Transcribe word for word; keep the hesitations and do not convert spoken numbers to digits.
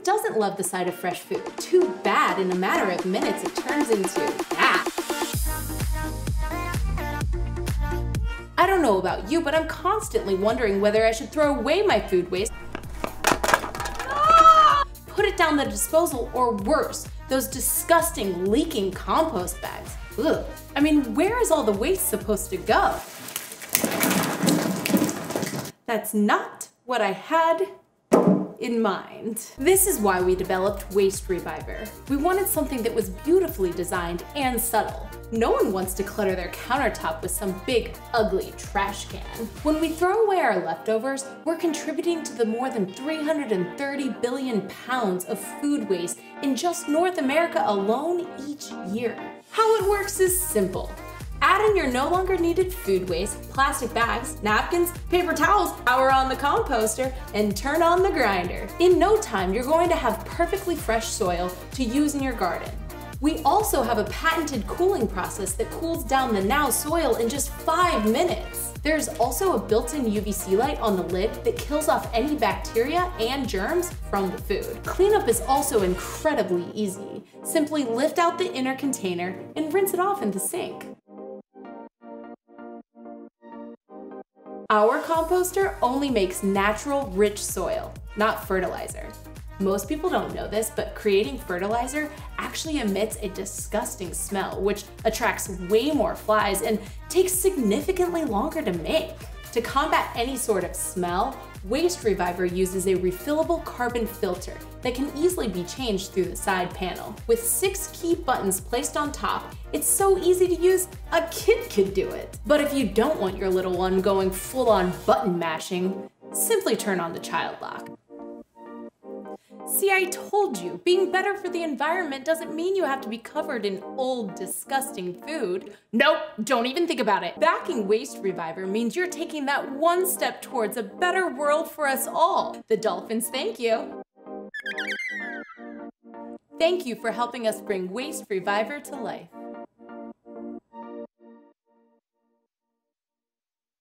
doesn't love the sight of fresh food? Too bad, in a matter of minutes it turns into that. I don't know about you, but I'm constantly wondering whether I should throw away my food waste, put it down the disposal, or worse, those disgusting leaking compost bags. Ugh. I mean, where is all the waste supposed to go? That's not what I had in mind. This is why we developed Waste Reviver. We wanted something that was beautifully designed and subtle. No one wants to clutter their countertop with some big, ugly trash can. When we throw away our leftovers, we're contributing to the more than three hundred thirty billion pounds of food waste in just North America alone each year. How it works is simple. Add in your no longer needed food waste, plastic bags, napkins, paper towels, power on the composter, and turn on the grinder. In no time, you're going to have perfectly fresh soil to use in your garden. We also have a patented cooling process that cools down the now soil in just five minutes. There's also a built-in U V C light on the lid that kills off any bacteria and germs from the food. Cleanup is also incredibly easy. Simply lift out the inner container and rinse it off in the sink. Our composter only makes natural, rich soil, not fertilizer. Most people don't know this, but creating fertilizer actually emits a disgusting smell, which attracts way more flies and takes significantly longer to make. To combat any sort of smell, Waste Reviver uses a refillable carbon filter that can easily be changed through the side panel. With six key buttons placed on top, it's so easy to use, a kid could do it. But if you don't want your little one going full-on button mashing, simply turn on the child lock. See, I told you, being better for the environment doesn't mean you have to be covered in old, disgusting food. Nope, don't even think about it. Backing Waste Reviver means you're taking that one step towards a better world for us all. The dolphins thank you. Thank you for helping us bring Waste Reviver to life.